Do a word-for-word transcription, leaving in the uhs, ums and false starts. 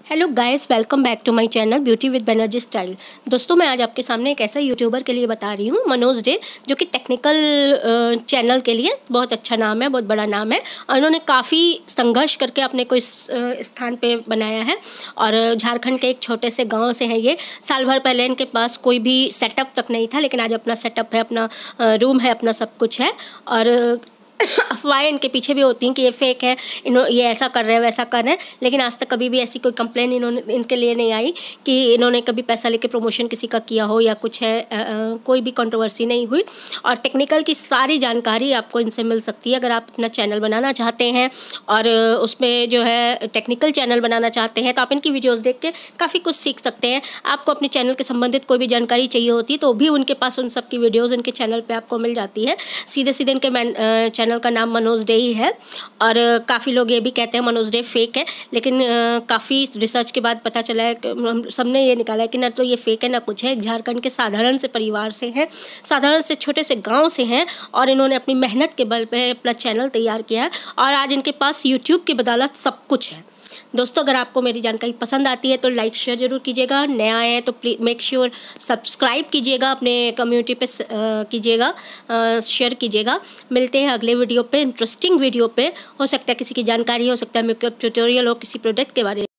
Hello guys, welcome back to my channel beauty with Banerjee style. दोस्तों, मैं आज आपके सामने एक ऐसा यूट्यूबर के लिए बता रही हूँ, मनोज डे, जो कि टेक्निकल चैनल के लिए बहुत अच्छा नाम है, बहुत बड़ा नाम है। और उन्होंने काफ़ी संघर्ष करके अपने को इस स्थान पे बनाया है। और झारखंड के एक छोटे से गाँव से हैं ये। साल भर पहले इनके पास कोई भी सेटअप तक नहीं था, लेकिन आज अपना सेटअप है, अपना रूम है, अपना सब कुछ है। और अफवाहें इनके पीछे भी होती हैं कि ये फेक है, इन्हों ये ऐसा कर रहे हैं, वैसा कर रहे हैं, लेकिन आज तक कभी भी ऐसी कोई कंप्लेन इन्होंने इनके लिए नहीं आई कि इन्होंने कभी पैसा लेके प्रमोशन किसी का किया हो या कुछ है। आ, आ, कोई भी कंट्रोवर्सी नहीं हुई। और टेक्निकल की सारी जानकारी आपको इनसे मिल सकती है अगर आप अपना चैनल बनाना चाहते हैं और उसमें जो है टेक्निकल चैनल बनाना चाहते हैं, तो आप इनकी वीडियोज़ देख के काफ़ी कुछ सीख सकते हैं। आपको अपने चैनल के संबंधित कोई भी जानकारी चाहिए होती है तो भी उनके पास उन सब की वीडियोज़ इनके चैनल पर आपको मिल जाती है। सीधे सीधे इनके चैनल का नाम मनोज डे ही है। और काफ़ी लोग ये भी कहते हैं मनोज डे फेक है, लेकिन काफ़ी रिसर्च के बाद पता चला है, हम सबने ये निकाला है कि ना तो ये फेक है ना कुछ है। झारखंड के साधारण से परिवार से हैं, साधारण से छोटे से गांव से हैं, और इन्होंने अपनी मेहनत के बल पे अपना चैनल तैयार किया है। और आज इनके पास यूट्यूब की बदौलत सब कुछ है। दोस्तों, अगर आपको मेरी जानकारी पसंद आती है तो लाइक शेयर जरूर कीजिएगा। नया है तो प्लीज मेक श्योर सब्सक्राइब कीजिएगा, अपने कम्युनिटी पे कीजिएगा, शेयर कीजिएगा। मिलते हैं अगले वीडियो पे, इंटरेस्टिंग वीडियो पे। हो सकता है किसी की जानकारी, हो सकता है मेकअप ट्यूटोरियल हो किसी प्रोडक्ट के बारे में।